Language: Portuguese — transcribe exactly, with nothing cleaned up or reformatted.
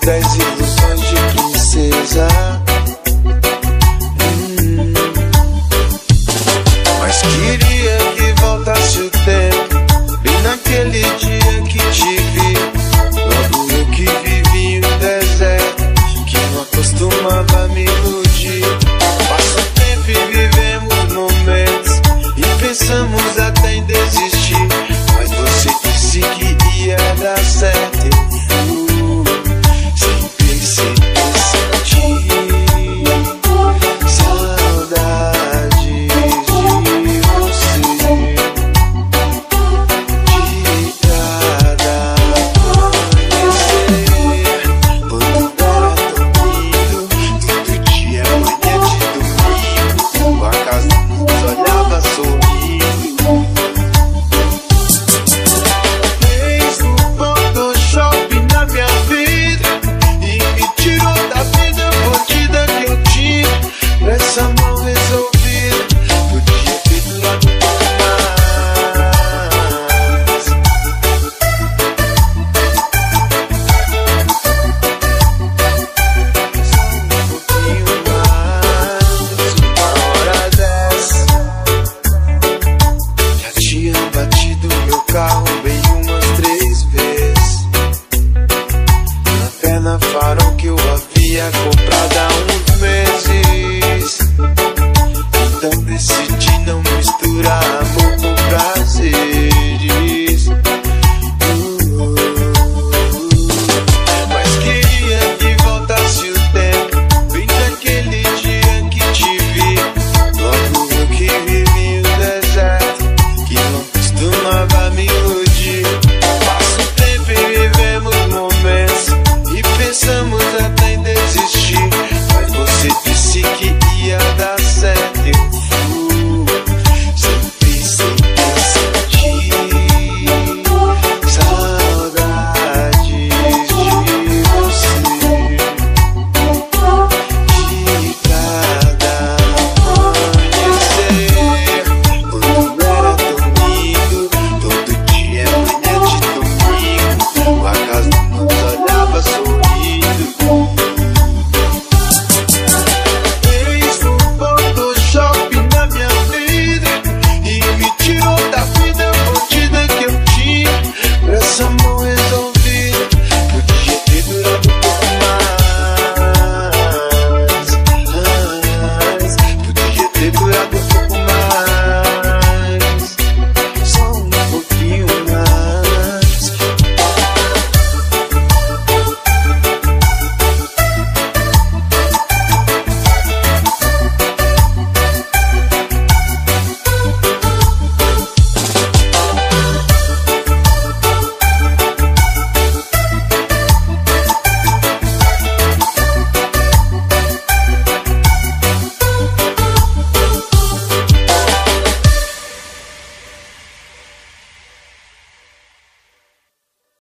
das ilusões de princesa. hum. Mas queria que voltasse o tempo, bem naquele dia que te vi. Logo eu que vivi em um deserto, que não acostumava me iludir. Passa o tempo e vivemos momentos, e pensamos até em desistir. Mas você disse que ia dar certo. Eu fui sem perceber, sentir saudades de você. De cada amanhecer, quando era tão lindo, todo dia, manhã de domingo, a casa nos olhava sorrindo. Fez um Photoshop na minha vida e me tirou da vida bandida que eu tinha. Nessa mão resolvida, podia ter durado um pouco mais. Só um pouquinho mais. Uma hora dessa, já tinha batido meu carro bem umas três vezes. Na perna farol que eu havia comprado